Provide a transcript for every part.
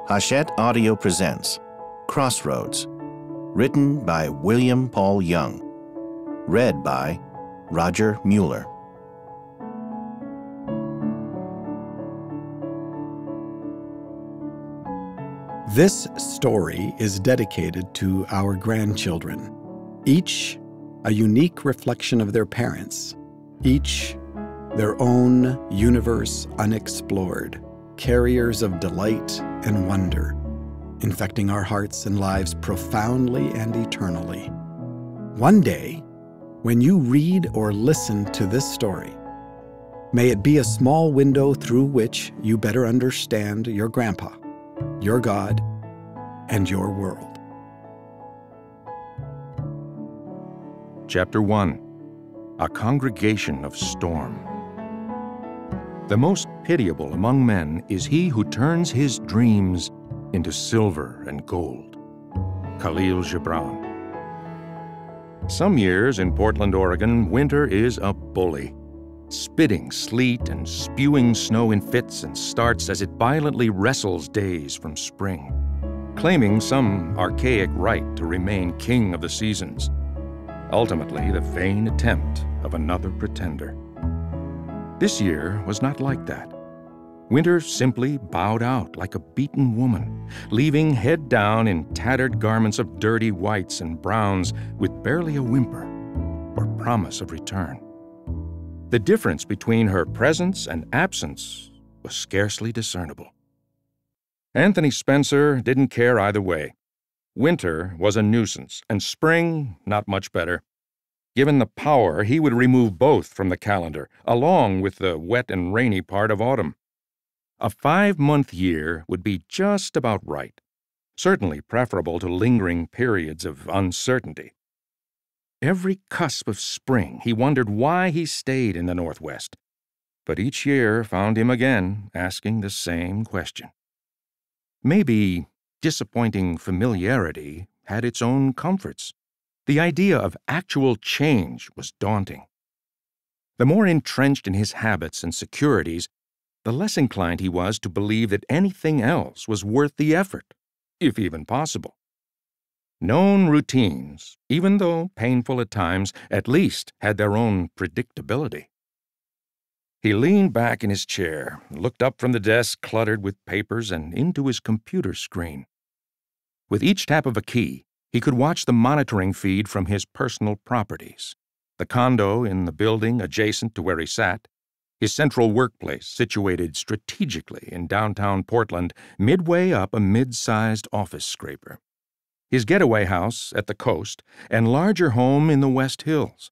Hachette Audio presents Crossroads, written by William Paul Young, read by Roger Mueller. This story is dedicated to our grandchildren, each a unique reflection of their parents, each their own universe unexplored, carriers of delight and wonder, infecting our hearts and lives profoundly and eternally. One day, when you read or listen to this story, may it be a small window through which you better understand your grandpa, your God, and your world. Chapter 1. A Congregation of Storm. The most pitiable among men is he who turns his dreams into silver and gold. Khalil Gibran. Some years in Portland, Oregon, winter is a bully, spitting sleet and spewing snow in fits and starts as it violently wrestles days from spring, claiming some archaic right to remain king of the seasons, ultimately the vain attempt of another pretender. This year was not like that. Winter simply bowed out like a beaten woman, leaving head down in tattered garments of dirty whites and browns with barely a whimper or promise of return. The difference between her presence and absence was scarcely discernible. Anthony Spencer didn't care either way. Winter was a nuisance, and spring not much better. Given the power, he would remove both from the calendar, along with the wet and rainy part of autumn. A 5-month year would be just about right, certainly preferable to lingering periods of uncertainty. Every cusp of spring, he wondered why he stayed in the Northwest, but each year found him again asking the same question. Maybe disappointing familiarity had its own comforts. The idea of actual change was daunting. The more entrenched in his habits and securities, the less inclined he was to believe that anything else was worth the effort, if even possible. Known routines, even though painful at times, at least had their own predictability. He leaned back in his chair, looked up from the desk cluttered with papers and into his computer screen. With each tap of a key, he could watch the monitoring feed from his personal properties, the condo in the building adjacent to where he sat, his central workplace situated strategically in downtown Portland, midway up a mid-sized office scraper, his getaway house at the coast, and larger home in the West Hills.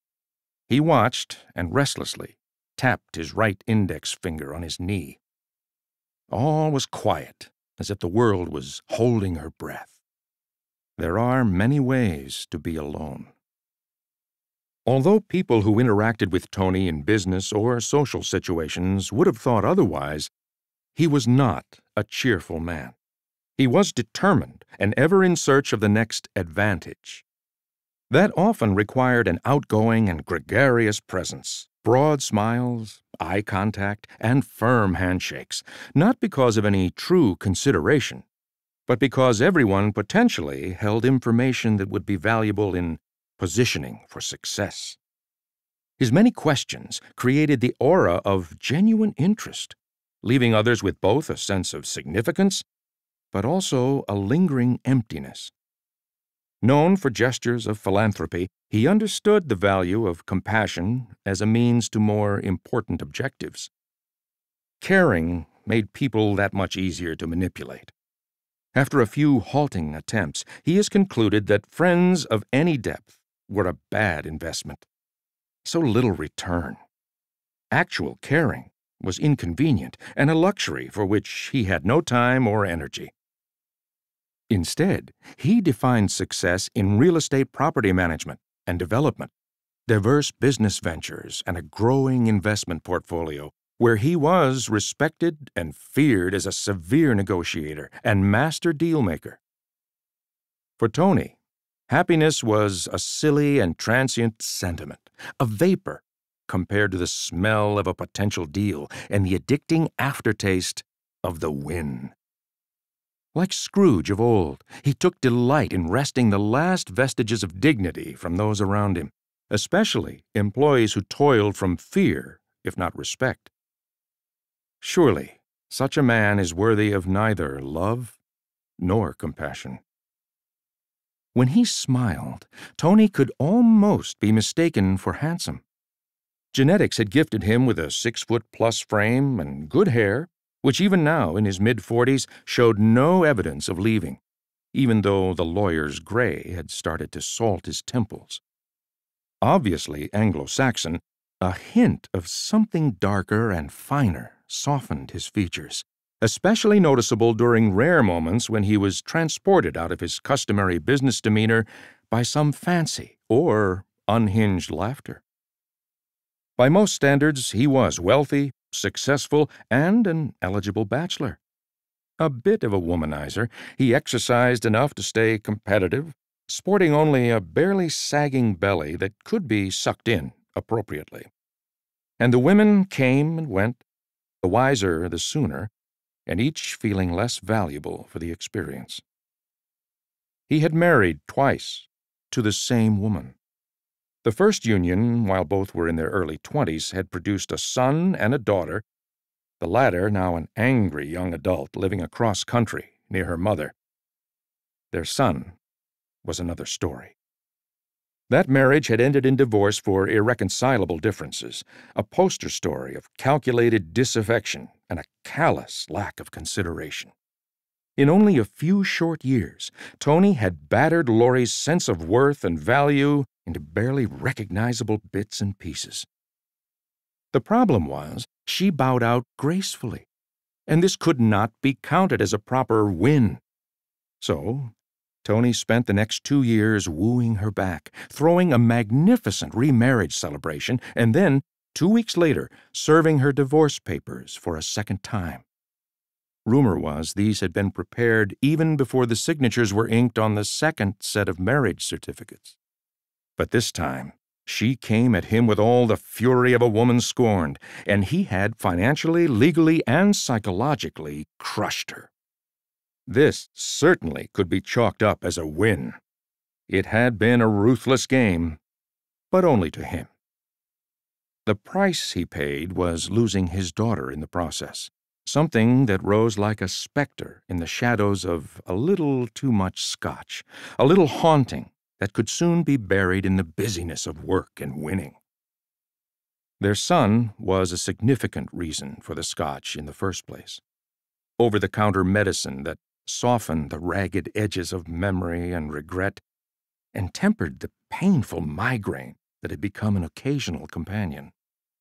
He watched and restlessly tapped his right index finger on his knee. All was quiet, as if the world was holding her breath. There are many ways to be alone. Although people who interacted with Tony in business or social situations would have thought otherwise, he was not a cheerful man. He was determined and ever in search of the next advantage. That often required an outgoing and gregarious presence, broad smiles, eye contact, and firm handshakes, not because of any true consideration, but because everyone potentially held information that would be valuable in positioning for success. His many questions created the aura of genuine interest, leaving others with both a sense of significance, but also a lingering emptiness. Known for gestures of philanthropy, he understood the value of compassion as a means to more important objectives. Caring made people that much easier to manipulate. After a few halting attempts, he has concluded that friends of any depth were a bad investment. So little return. Actual caring was inconvenient and a luxury for which he had no time or energy. Instead, he defined success in real estate property management and development, diverse business ventures, and a growing investment portfolio, where he was respected and feared as a severe negotiator and master dealmaker. For Tony, happiness was a silly and transient sentiment, a vapor compared to the smell of a potential deal and the addicting aftertaste of the win. Like Scrooge of old, he took delight in wresting the last vestiges of dignity from those around him, especially employees who toiled from fear, if not respect. Surely, such a man is worthy of neither love nor compassion. When he smiled, Tony could almost be mistaken for handsome. Genetics had gifted him with a 6-foot-plus frame and good hair, which even now, in his mid-40s, showed no evidence of leaving, even though the lawyer's gray had started to salt his temples. Obviously Anglo-Saxon, a hint of something darker and finer softened his features, especially noticeable during rare moments when he was transported out of his customary business demeanor by some fancy or unhinged laughter. By most standards, he was wealthy, successful, and an eligible bachelor. A bit of a womanizer, he exercised enough to stay competitive, sporting only a barely sagging belly that could be sucked in appropriately. And the women came and went, the wiser the sooner, and each feeling less valuable for the experience. He had married twice to the same woman. The first union, while both were in their early 20s, had produced a son and a daughter, the latter now an angry young adult living across country near her mother. Their son was another story. That marriage had ended in divorce for irreconcilable differences, a poster story of calculated disaffection and a callous lack of consideration. In only a few short years, Tony had battered Laurie's sense of worth and value into barely recognizable bits and pieces. The problem was, she bowed out gracefully, and this could not be counted as a proper win. So, Tony spent the next 2 years wooing her back, throwing a magnificent remarriage celebration, and then, 2 weeks later, serving her divorce papers for a second time. Rumor was these had been prepared even before the signatures were inked on the second set of marriage certificates. But this time, she came at him with all the fury of a woman scorned, and he had financially, legally, and psychologically crushed her. This certainly could be chalked up as a win. It had been a ruthless game, but only to him. The price he paid was losing his daughter in the process, something that rose like a specter in the shadows of a little too much scotch, a little haunting that could soon be buried in the busyness of work and winning. Their son was a significant reason for the scotch in the first place. Over-the-counter medicine that softened the ragged edges of memory and regret and tempered the painful migraine that had become an occasional companion.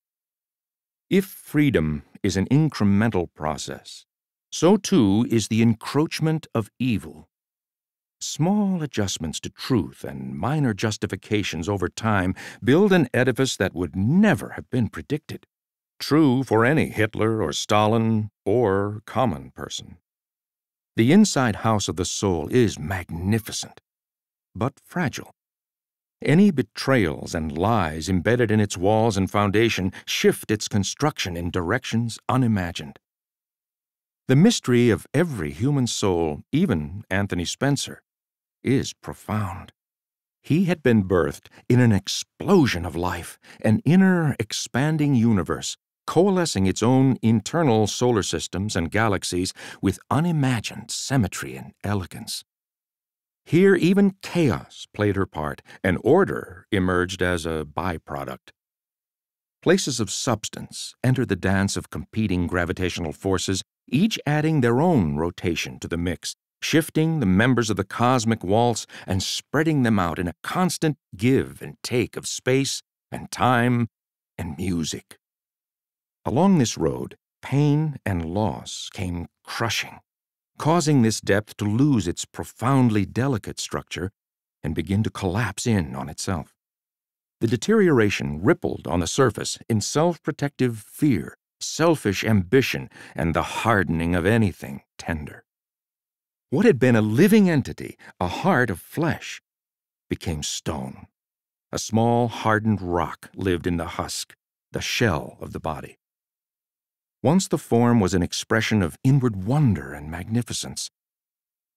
If freedom is an incremental process, so too is the encroachment of evil. Small adjustments to truth and minor justifications over time build an edifice that would never have been predicted, true for any Hitler or Stalin or common person. The inside house of the soul is magnificent, but fragile. Any betrayals and lies embedded in its walls and foundation shift its construction in directions unimagined. The mystery of every human soul, even Anthony Spencer, is profound. He had been birthed in an explosion of life, an inner expanding universe, coalescing its own internal solar systems and galaxies with unimagined symmetry and elegance. Here even chaos played her part, and order emerged as a byproduct. Places of substance entered the dance of competing gravitational forces, each adding their own rotation to the mix, shifting the members of the cosmic waltz and spreading them out in a constant give and take of space and time and music. Along this road, pain and loss came crushing, causing this depth to lose its profoundly delicate structure and begin to collapse in on itself. The deterioration rippled on the surface in self-protective fear, selfish ambition, and the hardening of anything tender. What had been a living entity, a heart of flesh, became stone. A small, hardened rock lived in the husk, the shell of the body. Once the form was an expression of inward wonder and magnificence.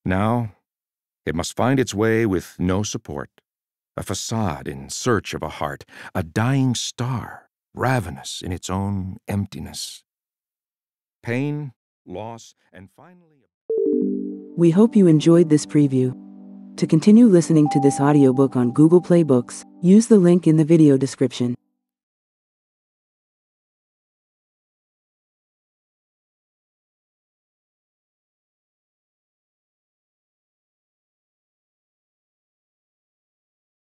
Now, it must find its way with no support, a facade in search of a heart, a dying star, ravenous in its own emptiness. Pain, loss, and finally... We hope you enjoyed this preview. To continue listening to this audiobook on Google Play Books, use the link in the video description.